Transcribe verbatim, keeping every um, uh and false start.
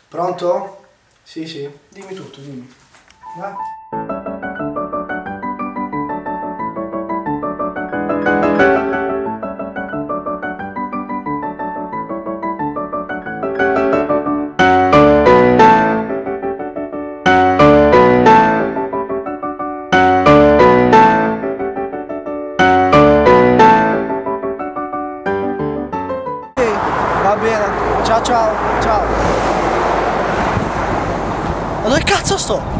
Pronto? Sì, sì, dimmi tutto, dimmi. Va? Va bene, ciao ciao, ciao. Ma dove cazzo sto?